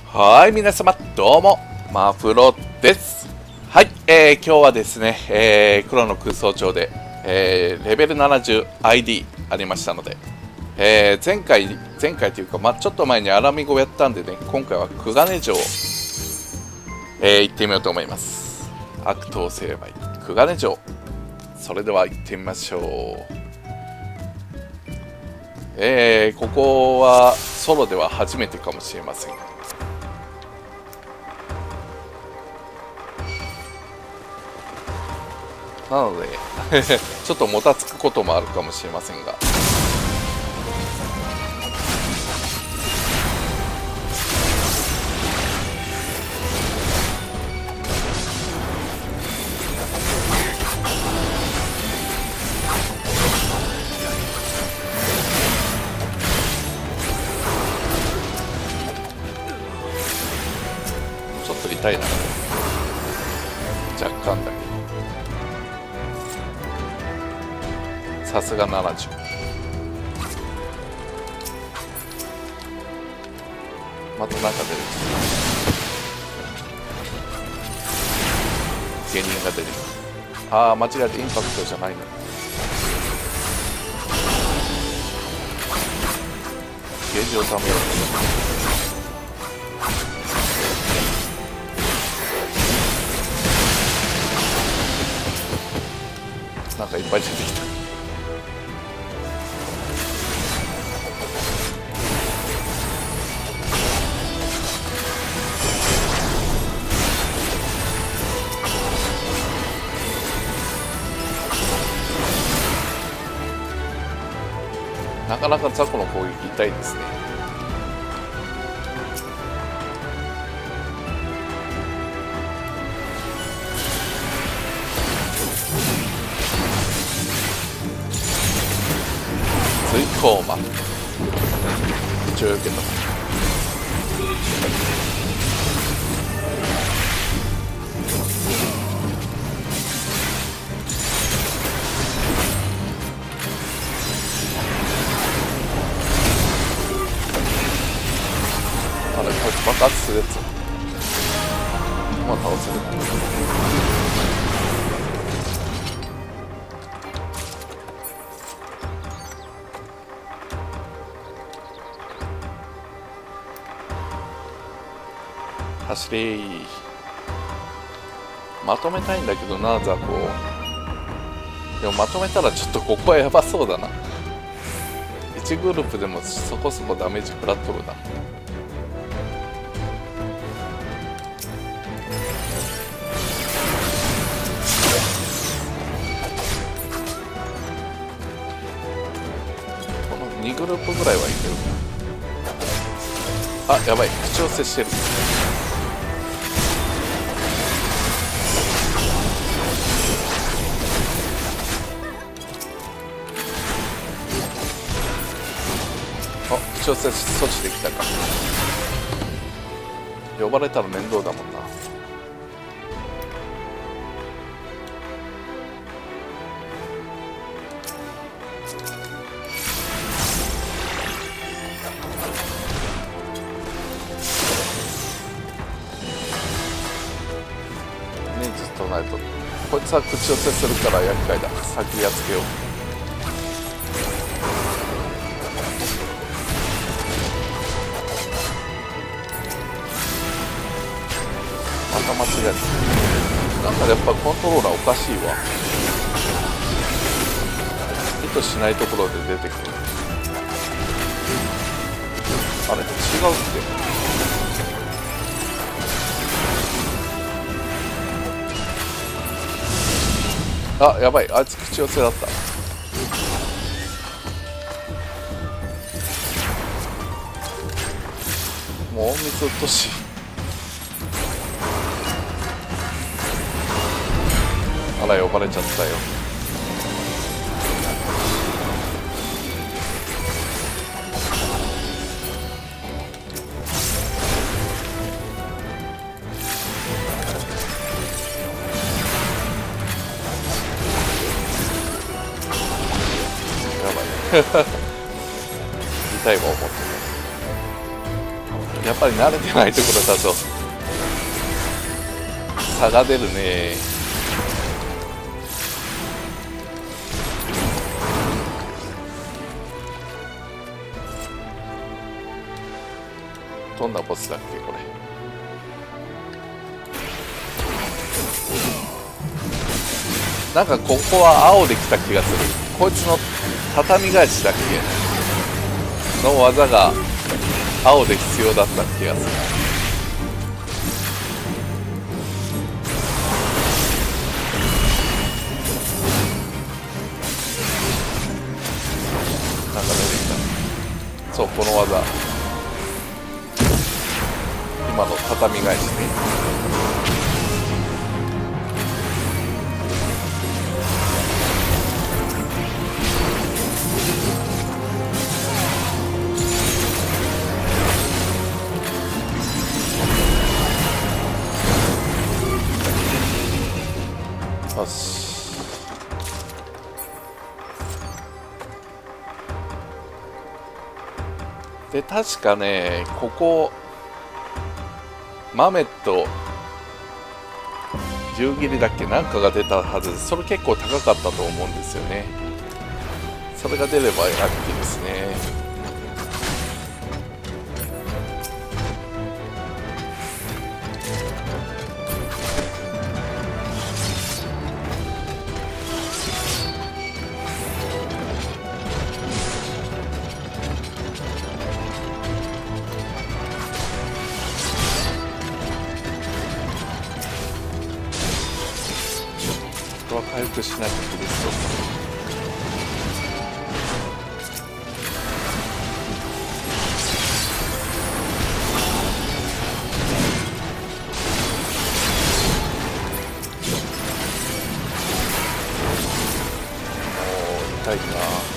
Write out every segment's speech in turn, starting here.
はい、皆様どうもマフロです。はい、今日はですね、黒の空想帳で、レベル 70ID ありましたので、前回というか、ちょっと前にアラミ語やったんでね、今回はクガネ城、行ってみようと思います。悪党成敗クガネ城、それでは行ってみましょう。ここはソロでは初めてかもしれません。なのでちょっともたつくこともあるかもしれませんが、ちょっと痛いな、若干だけど。さすが70。またなんか出る。芸人が出る。ああ、間違えてインパクトじゃないの。ゲージをためよう。なんかいっぱい出てきた。なかなか雑魚の攻撃痛いですね。水コーマ一応よけた。あれ、こいつ爆発するやつ。まあ倒せる。走れー。まとめたいんだけどな、ザコ。でもまとめたらちょっとここはやばそうだな。1グループでもそこそこダメージ食らっとるな。2グループぐらいはいける。あ、やばい、口を接してる。あ、口を接措置できたか。呼ばれたら面倒だもんな。こいつは口を接するから厄介だ。先やっつけよう。また間違えた。なんかやっぱコントローラーおかしいわ。意図しないところで出てくる。あれ違うって。あ、やばい、あいつ口寄せだった。もう隠密うっとしい。あら、呼ばれちゃったよ。痛いわ思ってね。 やっぱり慣れてないところだと差が出るね。どんなボスだっけこれ。なんかここは青できた気がする。こいつの畳返しだっけの技が青で必要だった気がする。なんか出てきた。そう、この技、今の畳返しね。よし。で確かね、ここマメット10切りだっけなんかが出たはず。それ結構高かったと思うんですよね。それが出ればラッキーですね。回復しなくてですと。痛いな。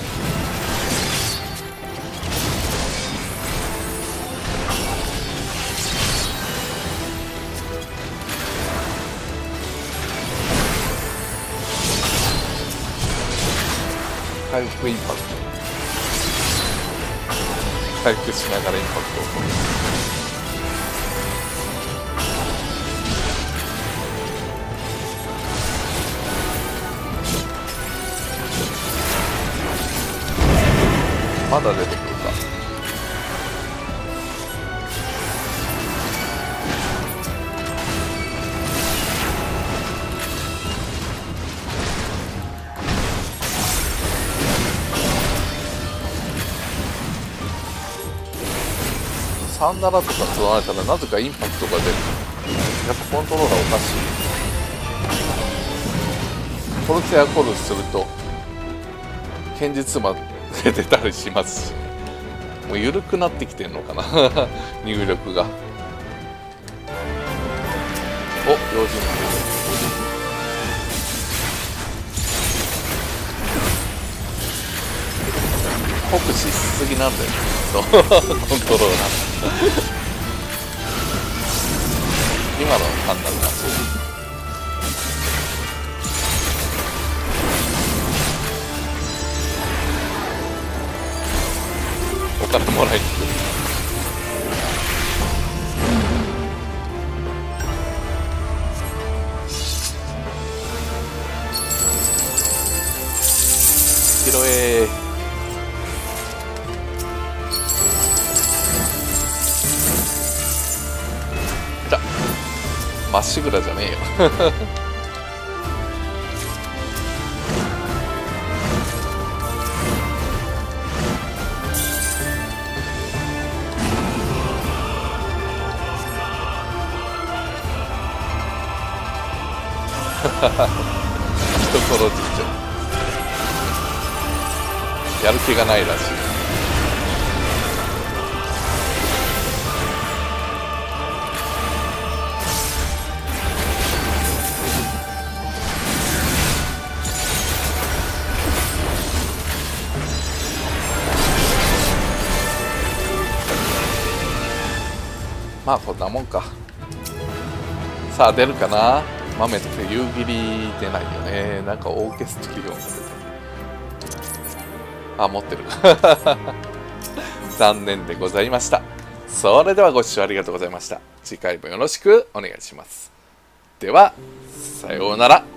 回復インパクト、回復しながらインパクトを取る。まだ出てくるか。37とか取られたらなぜかインパクトが出る。やっぱコントローラーおかしい。コルツやコルすると剣術魔出てたりしますし、もう緩くなってきてんのかな入力が。お、用心酷使しすぎなんだよコントローラー今の判断がそう。お金もらいに来る。拾えー。まっしぐらじゃねえよ懐事情やる気がないらしい。まあこんなもんか。さあ出るかな。豆って夕霧出ないよね。なんかオーケストリオンが出てる。あ、持ってる残念でございました。 それではご視聴ありがとうございました。次回もよろしくお願いします。では、さようなら。